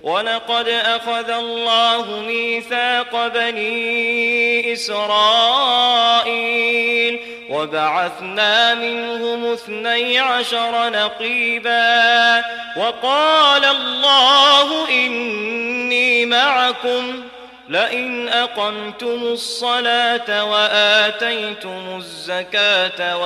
ولقد أخذ الله ميثاق بني إسرائيل وبعثنا منهم 12 نقيبا وقال الله إني معكم لئن أقمتم الصلاة وآتيتم الزكاة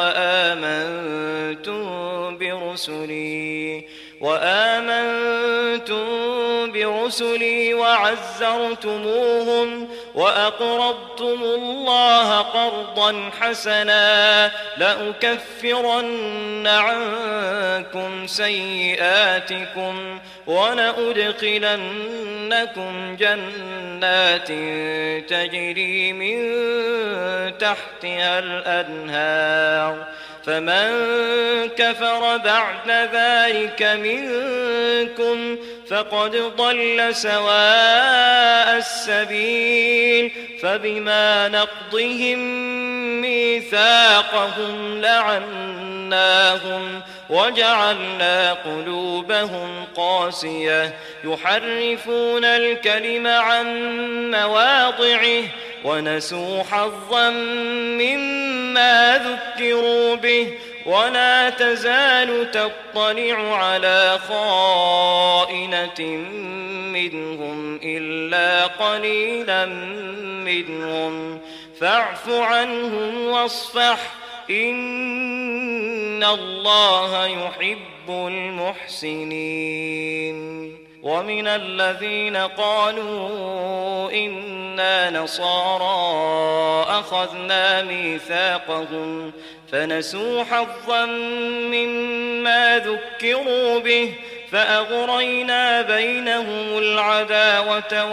وآمنتم برسلي وعزرتموهم وأقرضتم الله قرضا حسنا لأكفرن عنكم سيئاتكم ولأدخلنكم جنات تجري من تحتها الأنهار فمن كفر بعد ذلك منكم فقد ضل سواء السبيل فبما نقضهم ميثاقهم لعناهم وجعلنا قلوبهم قاسية يحرفون الكلم عن مواضعه ونسوا حظا مما ذكروا به ولا تزال تطلع على خائنة منهم إلا قليلا منهم فاعف عنهم واصفح إن الله يحب المحسنين ومن الذين قالوا إنا نصارى أخذنا ميثاقهم فنسوا حظا مما ذكروا به فأغرينا بينهم العداوة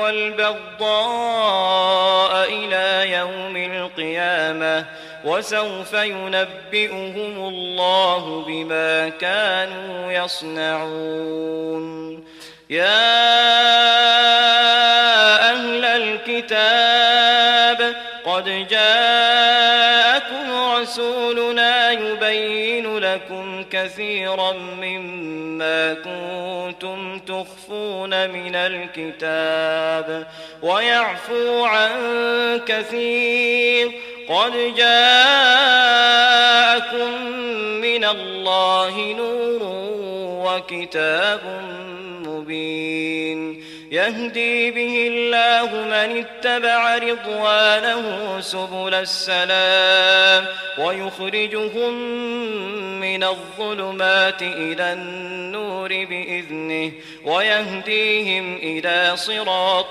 والبغضاء إلى يوم القيامة وسوف ينبئهم الله بما كانوا يصنعون يا أهل الكتاب قد جاءكم رسولنا يبين لكم كثيرا مما كنتم تخفون من الكتاب ويعفو عن كثير قد جاءكم من الله نور وكتاب مبين يهدي به الله من اتبع رضوانه سبل السلام ويخرجهم من الظلمات إلى النور بإذنه ويهديهم إلى صراط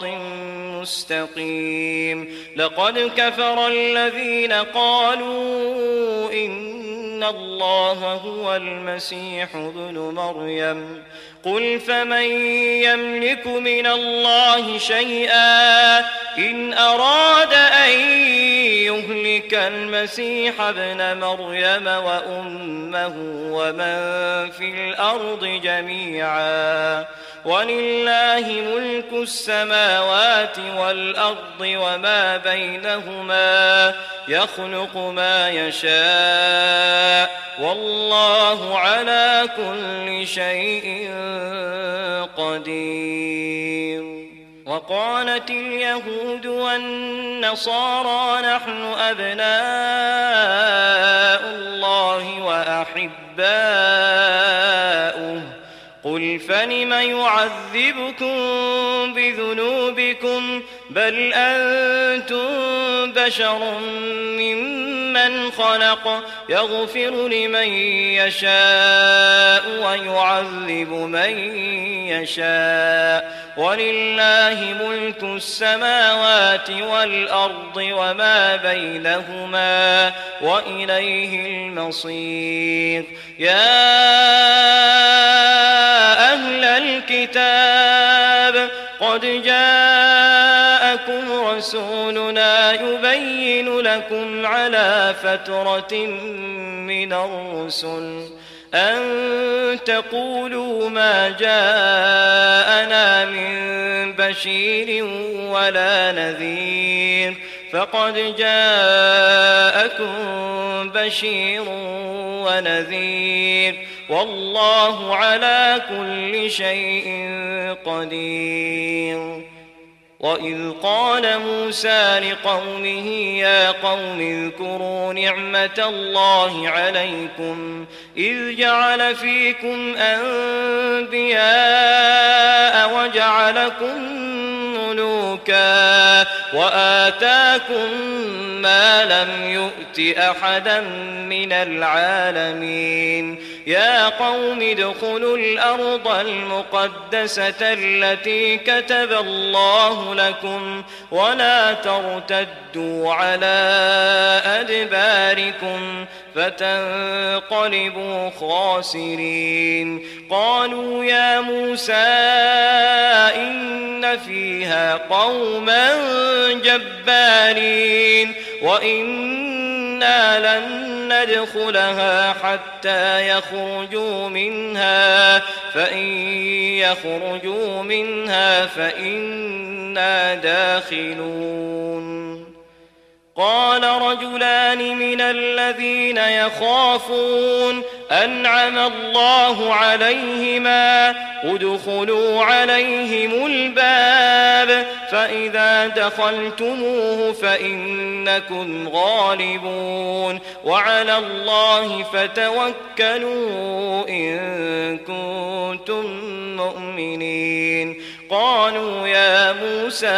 مستقيم لقد كفر الذين قالوا إن الله هو المسيح ابن مريم قل فمن يملك من الله شيئا إن أراد أن يهلك المسيح ابن مريم وأمه ومن في الأرض جميعا ولله ملك السماوات والأرض وما بينهما يخلق ما يشاء والله على كل شيء قدير وقالت اليهود والنصارى نحن أبناء الله وأحباؤه قل فلم يعذبكم بذنوبكم بل أنتم بشر ممن خلق يغفر لمن يشاء ويعذب من يشاء ولله ملك السماوات والأرض وما بينهما وإليه المصير يا أهل الكتاب قد جاءكم رسولنا يبين لكم على فترة من الرسل أن تقولوا ما جاءنا من بشير ولا نذير فقد جاءكم بشير ونذير والله على كل شيء قدير. وإذ قال موسى لقومه يا قوم اذكروا نعمة الله عليكم إذ جعل فيكم أنبياء وجعلكم ملوكا وآتاكم ما لم يؤت أحدا من العالمين. يا قوم ادخلوا الأرض المقدسة التي كتب الله لكم ولا ترتدوا على أدباركم فتنقلبوا خاسرين. قالوا يا موسى إن فيها قوما جبارين وإنا لن ندخلها حتى يخرجوا منها فإن يخرجوا منها فإنا داخلون. قال رجلان من الذين يخافون أنعم الله عليهما ادخلوا عليهم الباب فإذا دخلتموه فإنكم غالبون وعلى الله فتوكلوا إن كنتم مؤمنين. قالوا يا موسى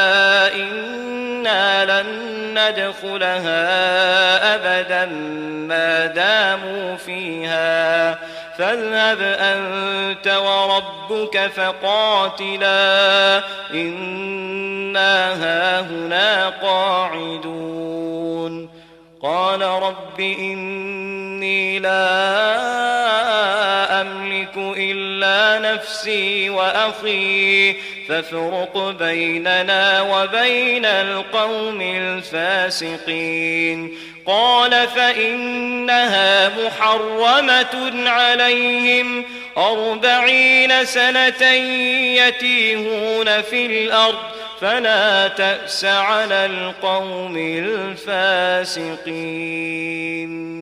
إنا لن ندخلها أبدا ما داموا فيها فاذهب أنت وربك فقاتلا إنا هاهنا قاعدون. قال رب إني لا أملك إلا نفسي وأخي فافرق بيننا وبين القوم الفاسقين. قال فإنها محرمة عليهم 40 سنة يتيهون في الأرض فلا تأس على القوم الفاسقين.